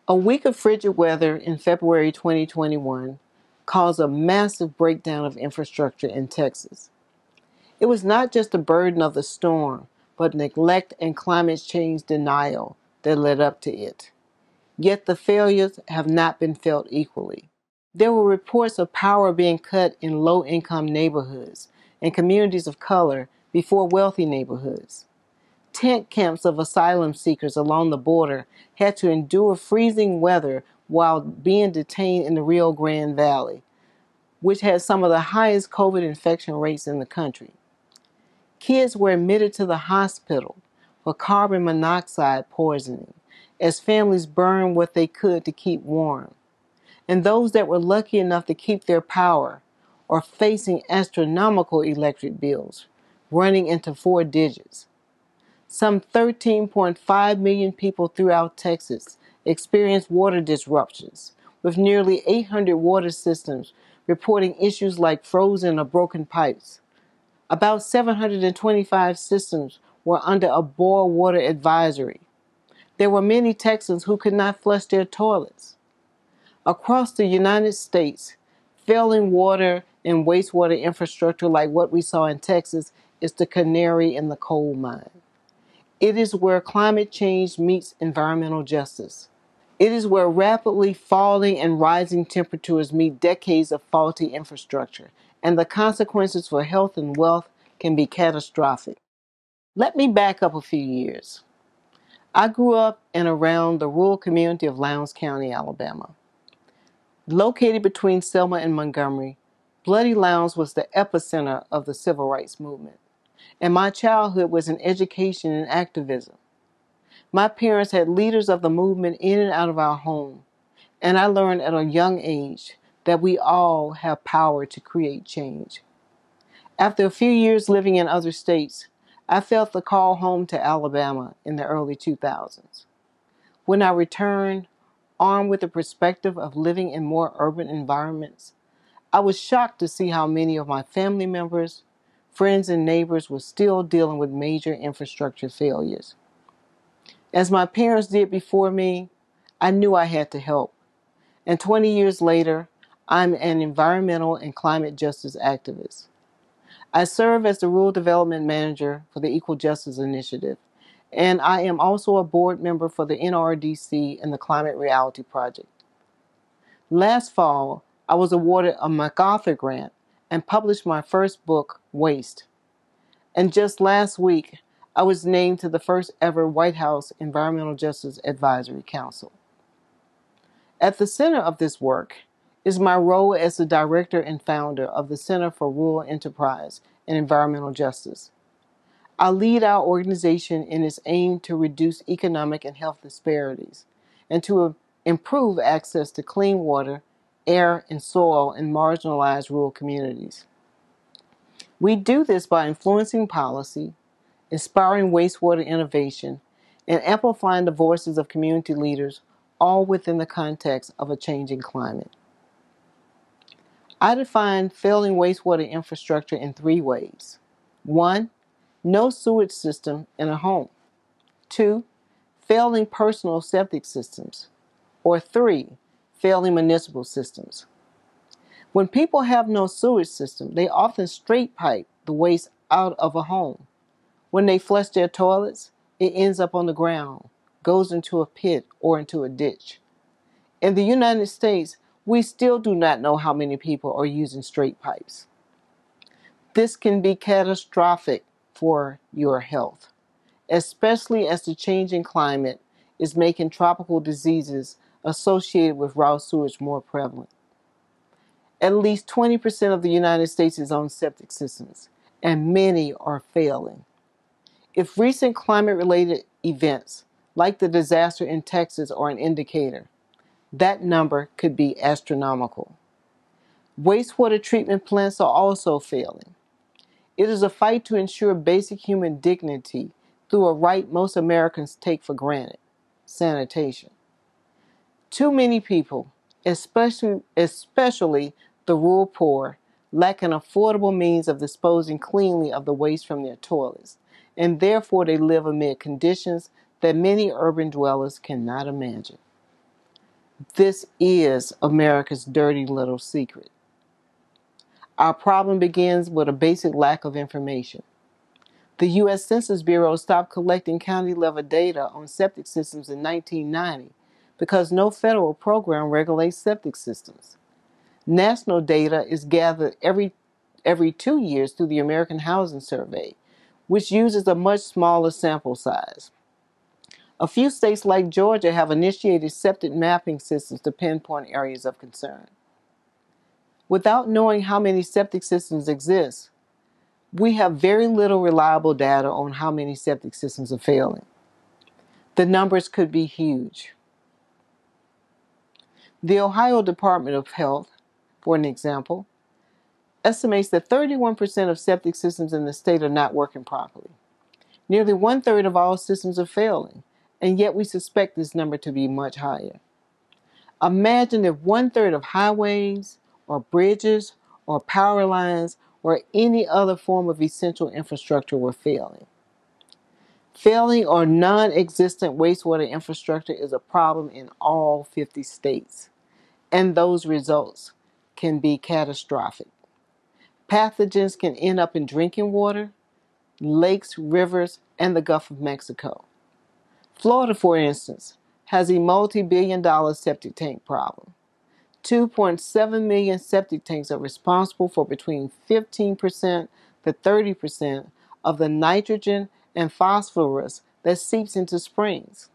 A week of frigid weather in February 2021 caused a massive breakdown of infrastructure in Texas. It was not just the burden of the storm, but neglect and climate change denial that led up to it. Yet the failures have not been felt equally. There were reports of power being cut in low-income neighborhoods and communities of color before wealthy neighborhoods. Tent camps of asylum seekers along the border had to endure freezing weather while being detained in the Rio Grande Valley, which has some of the highest COVID infection rates in the country. Kids were admitted to the hospital for carbon monoxide poisoning as families burned what they could to keep warm. And those that were lucky enough to keep their power are facing astronomical electric bills, running into 4 digits. Some 13.5 million people throughout Texas experienced water disruptions, with nearly 800 water systems reporting issues like frozen or broken pipes. About 725 systems were under a boil water advisory. There were many Texans who could not flush their toilets. Across the United States, failing water and wastewater infrastructure like what we saw in Texas is the canary in the coal mine. It is where climate change meets environmental justice. It is where rapidly falling and rising temperatures meet decades of faulty infrastructure, and the consequences for health and wealth can be catastrophic. Let me back up a few years. I grew up and around the rural community of Lowndes County, Alabama. Located between Selma and Montgomery, Bloody Lowndes was the epicenter of the civil rights movement, and my childhood was in education and activism. My parents had leaders of the movement in and out of our home, and I learned at a young age that we all have power to create change. After a few years living in other states, I felt the call home to Alabama in the early 2000s. When I returned, armed with the perspective of living in more urban environments, I was shocked to see how many of my family members, friends, and neighbors were still dealing with major infrastructure failures. As my parents did before me, I knew I had to help. And 20 years later, I'm an environmental and climate justice activist. I serve as the Rural Development Manager for the Equal Justice Initiative, and I am also a board member for the NRDC and the Climate Reality Project. Last fall, I was awarded a MacArthur grant and published my first book, Waste. And just last week, I was named to the first ever White House Environmental Justice Advisory Council. At the center of this work is my role as the director and founder of the Center for Rural Enterprise and Environmental Justice. I lead our organization in its aim to reduce economic and health disparities and to improve access to clean water, air, and soil in marginalized rural communities. We do this by influencing policy, inspiring wastewater innovation, and amplifying the voices of community leaders, all within the context of a changing climate. I define failing wastewater infrastructure in 3 ways. 1, no sewage system in a home. 2, failing personal septic systems. Or 3, failing municipal systems. When people have no sewage system, they often straight pipe the waste out of a home. When they flush their toilets, it ends up on the ground, goes into a pit or into a ditch. In the United States, we still do not know how many people are using straight pipes. This can be catastrophic for your health, especially as the changing climate is making tropical diseases associated with raw sewage more prevalent. At least 20% of the United States is on septic systems, and many are failing. If recent climate-related events, like the disaster in Texas, are an indicator, that number could be astronomical. Wastewater treatment plants are also failing. It is a fight to ensure basic human dignity through a right most Americans take for granted: sanitation. Too many people, especially the rural poor, lack an affordable means of disposing cleanly of the waste from their toilets, and therefore they live amid conditions that many urban dwellers cannot imagine. This is America's dirty little secret. Our problem begins with a basic lack of information. The U.S. Census Bureau stopped collecting county-level data on septic systems in 1990 because no federal program regulates septic systems. National data is gathered every 2 years through the American Housing Survey, which uses a much smaller sample size. A few states like Georgia have initiated septic mapping systems to pinpoint areas of concern. Without knowing how many septic systems exist, we have very little reliable data on how many septic systems are failing. The numbers could be huge. The Ohio Department of Health, for an example, estimates that 31% of septic systems in the state are not working properly. Nearly 1/3 of all systems are failing, and yet we suspect this number to be much higher. Imagine if 1/3 of highways, or bridges, or power lines, or any other form of essential infrastructure were failing. Failing or non-existent wastewater infrastructure is a problem in all 50 states, and those results can be catastrophic. Pathogens can end up in drinking water, lakes, rivers, and the Gulf of Mexico. Florida, for instance, has a multi-billion-dollar septic tank problem. 2.7 million septic tanks are responsible for between 15% to 30% of the nitrogen and phosphorus that seeps into springs.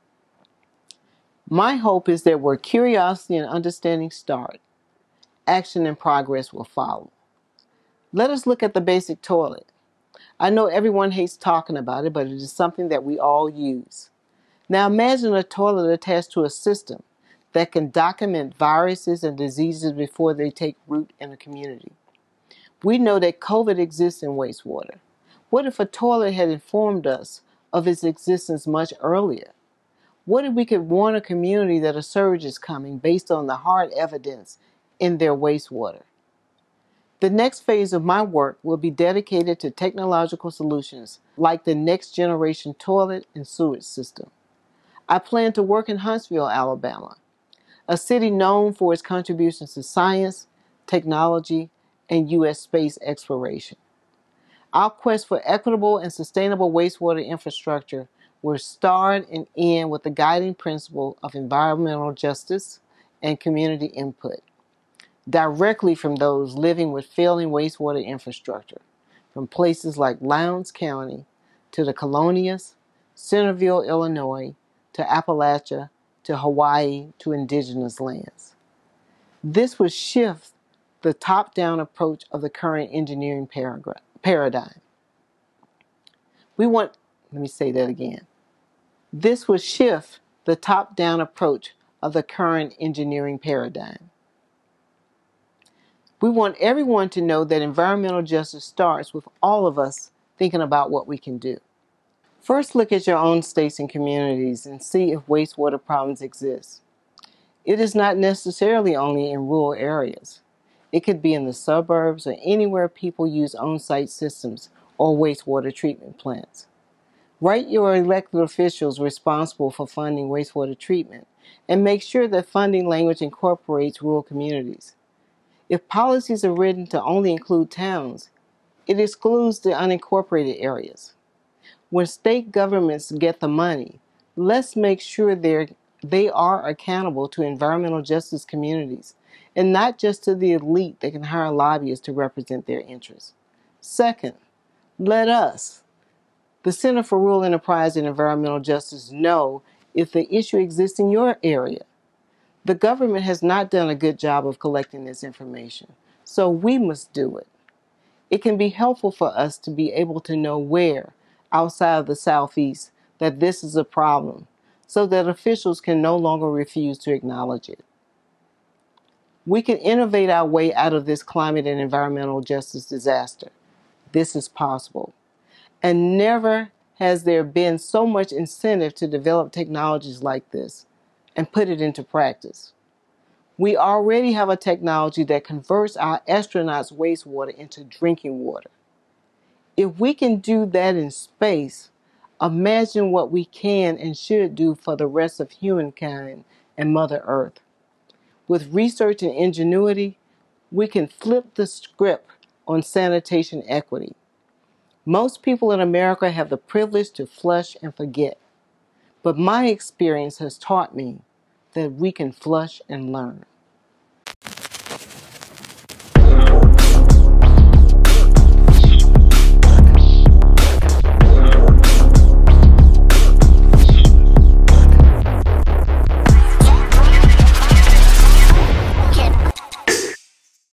My hope is that where curiosity and understanding start, action and progress will follow. Let us look at the basic toilet. I know everyone hates talking about it, but it is something that we all use. Now imagine a toilet attached to a system that can document viruses and diseases before they take root in a community. We know that COVID exists in wastewater. What if a toilet had informed us of its existence much earlier? What if we could warn a community that a surge is coming based on the hard evidence in their wastewater? The next phase of my work will be dedicated to technological solutions like the next generation toilet and sewage system. I plan to work in Huntsville, Alabama, a city known for its contributions to science, technology, and U.S. space exploration. Our quest for equitable and sustainable wastewater infrastructure will start and end with the guiding principle of environmental justice and community input, directly from those living with failing wastewater infrastructure, from places like Lowndes County to the Colonias, Centerville, Illinois, to Appalachia, to Hawaii, to indigenous lands. This would shift the top-down approach of the current engineering paradigm. Let me say that again. This would shift the top-down approach of the current engineering paradigm. We want everyone to know that environmental justice starts with all of us thinking about what we can do. First, look at your own states and communities and see if wastewater problems exist. It is not necessarily only in rural areas. It could be in the suburbs or anywhere people use on-site systems or wastewater treatment plants. Write your elected officials responsible for funding wastewater treatment and make sure that funding language incorporates rural communities. If policies are written to only include towns, it excludes the unincorporated areas. When state governments get the money, let's make sure they are accountable to environmental justice communities and not just to the elite that can hire lobbyists to represent their interests. Second, let us, the Center for Rural Enterprise and Environmental Justice, know if the issue exists in your area. The government has not done a good job of collecting this information, so we must do it. It can be helpful for us to be able to know where, outside of the Southeast, that this is a problem, so that officials can no longer refuse to acknowledge it. We can innovate our way out of this climate and environmental justice disaster. This is possible. And never has there been so much incentive to develop technologies like this and put it into practice. We already have a technology that converts our astronauts' wastewater into drinking water. If we can do that in space, imagine what we can and should do for the rest of humankind and Mother Earth. With research and ingenuity, we can flip the script on sanitation equity. Most people in America have the privilege to flush and forget, but my experience has taught me that we can flush and learn.